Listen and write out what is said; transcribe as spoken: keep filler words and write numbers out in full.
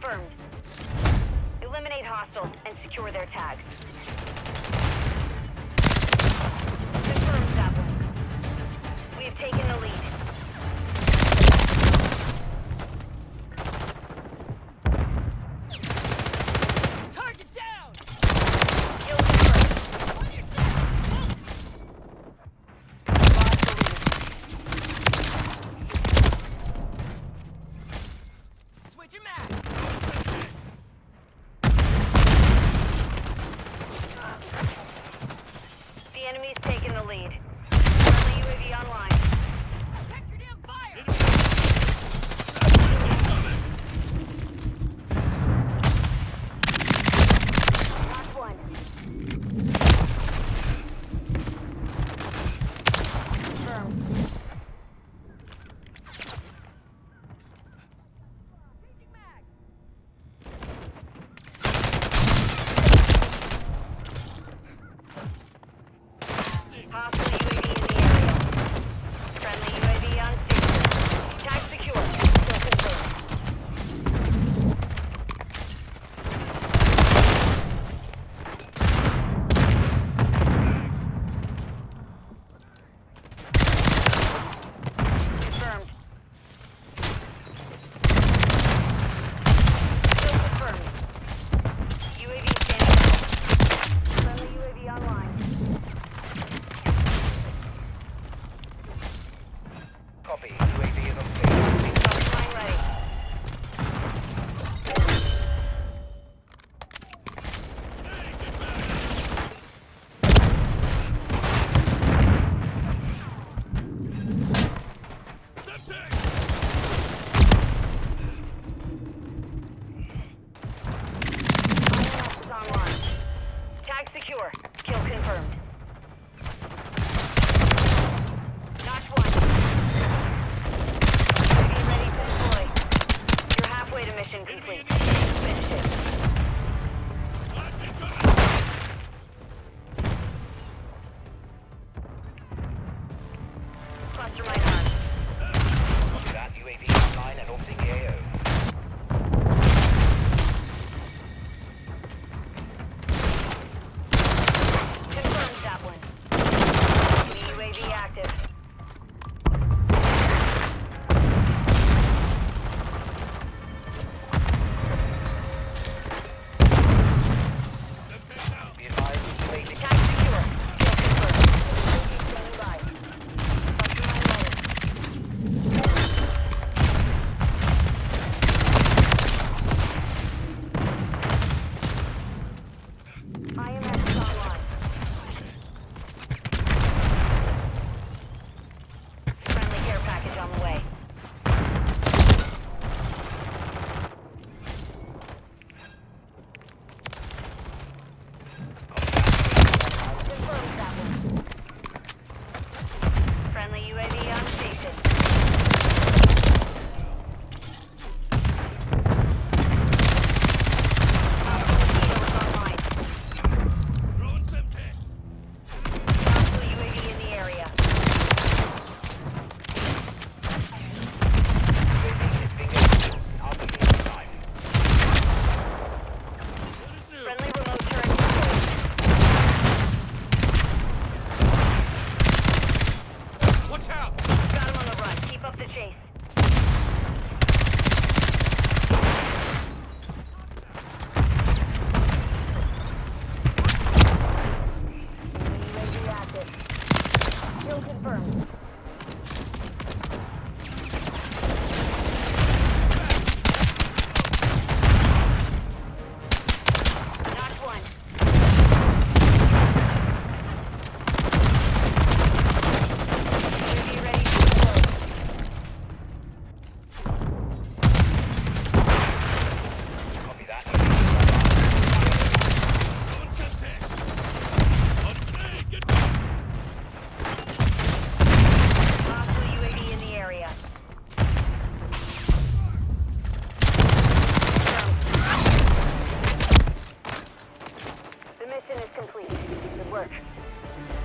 confirmed. Eliminate hostiles and secure their tags. Confirmed that one. We have taken the lead. Target down! Kill confirmed. On your six! Lost the lead. Switch your mags! The enemy's taken the lead. Friendly U A V online. Check your damn fire! Last one. Confirmed. Changing mag! Hostile U A V in the area. Friendly U A V on station. Tag secure. Still confirmed. Confirmed. Still confirmed. U A V standing. Friendly U A V online. Copy. U A V is on station. Line ready. I M S is online. Tag secure. Kill confirmed. Notch one. Be ready to deploy. You're halfway to mission complete. Finish it. Cluster mine armed. Copy that. U A V online and orbiting the A O. Confirmed that one. Enemy U A V active. Be advised, U A V Tag secure. Kill confirmed. Standing by. Cluster mine ready. I M S is online. Friendly care package on the way. Confirmed that one. Friendly U A V on station. Hostile is online. Hostile U A V in the area. U A V is being executed. R P G online. Friendly remote turret deployed. Watch out! Got him on the run. Keep up the chase. U A V active. Kill confirmed. Notch one. U A V ready to deploy. Copy that. U A V online. Hostile U A V in the area. The mission is complete. Good work.